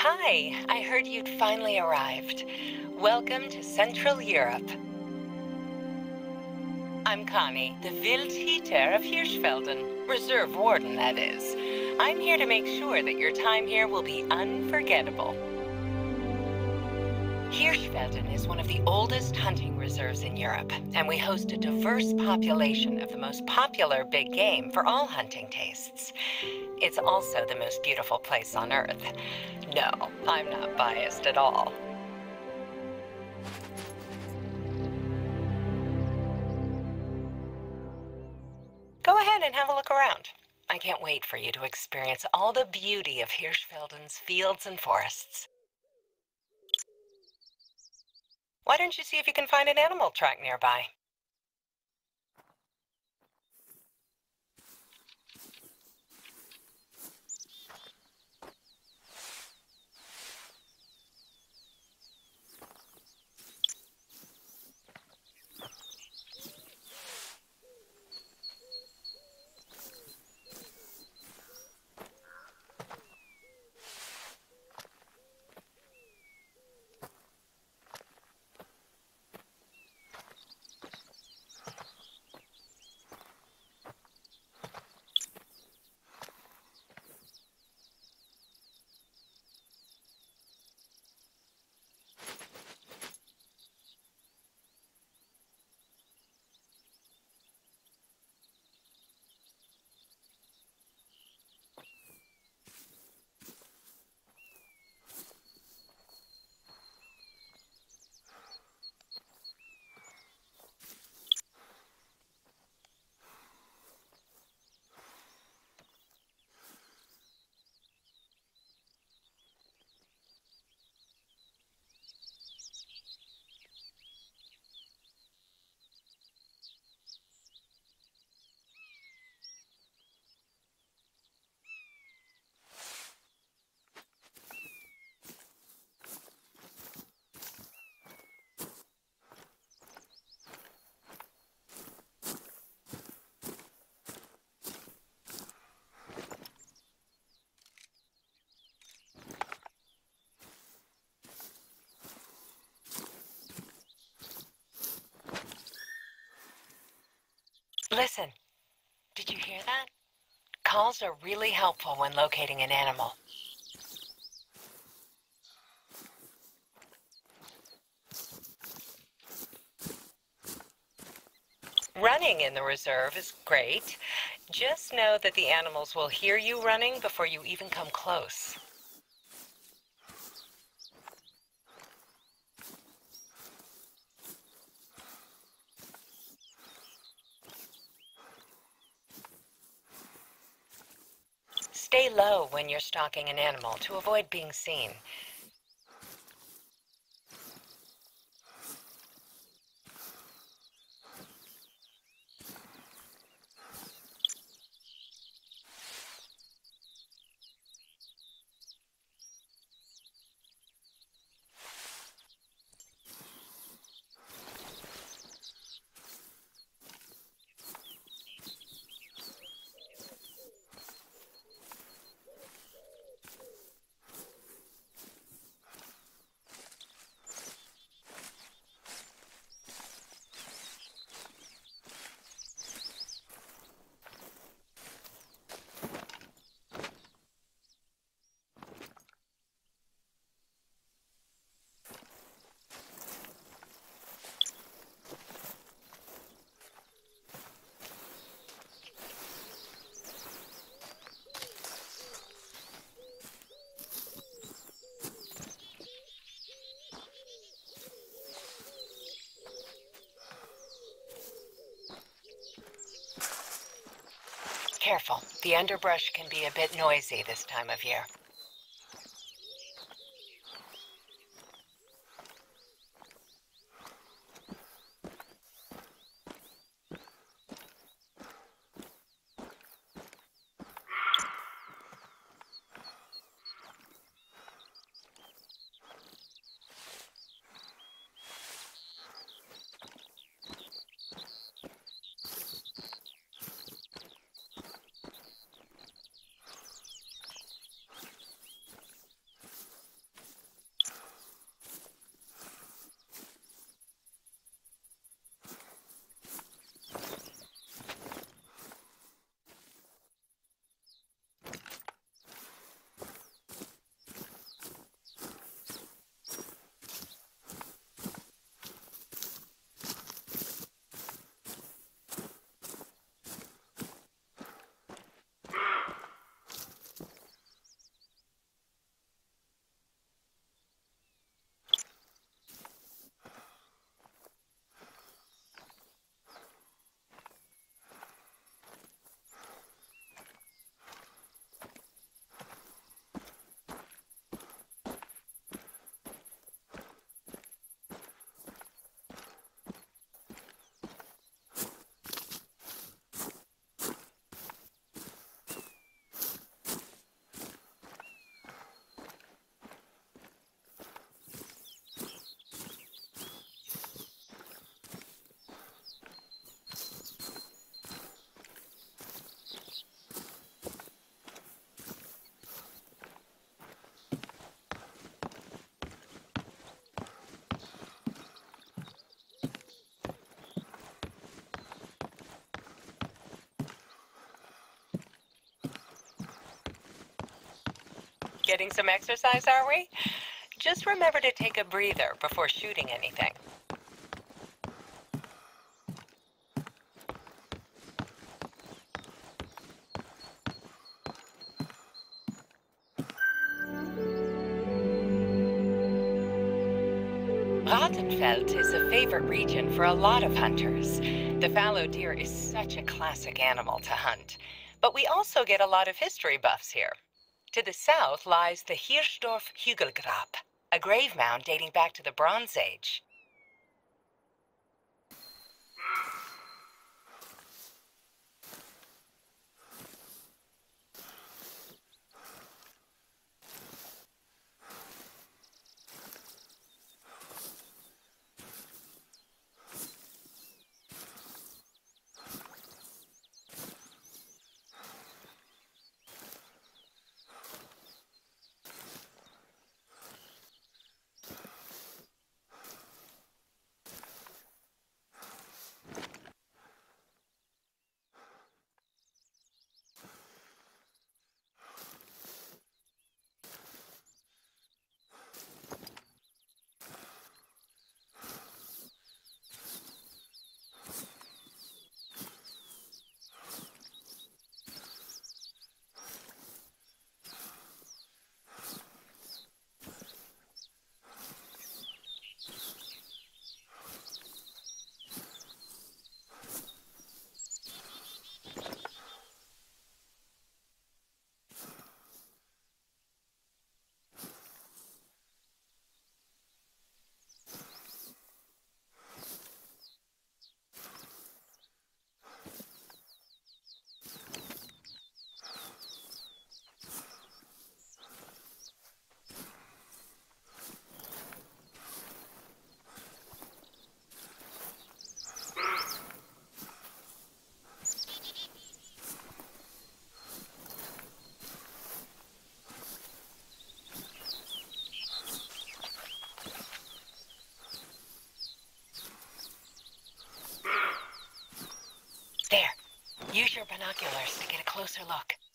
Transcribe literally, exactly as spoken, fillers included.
Hi, I heard you'd finally arrived. Welcome to Central Europe. I'm Connie, the Wildhüter of Hirschfelden, Reserve Warden, that is. I'm here to make sure that your time here will be unforgettable. Hirschfelden is one of the oldest hunting reserves in Europe, and we host a diverse population of the most popular big game for all hunting tastes. It's also the most beautiful place on Earth. No, I'm not biased at all. Go ahead and have a look around. I can't wait for you to experience all the beauty of Hirschfelden's fields and forests. Why don't you see if you can find an animal track nearby? Listen, did you hear that? Calls are really helpful when locating an animal. Running in the reserve is great. Just know that the animals will hear you running before you even come close. Stay low when you're stalking an animal to avoid being seen. Careful, the underbrush can be a bit noisy this time of year. Getting some exercise, are we? Just remember to take a breather before shooting anything. Rattenfeld is a favorite region for a lot of hunters. The fallow deer is such a classic animal to hunt. But we also get a lot of history buffs here. To the south lies the Hirschdorf Hügelgrab, a grave mound dating back to the Bronze Age. There. Use your binoculars to get a closer look.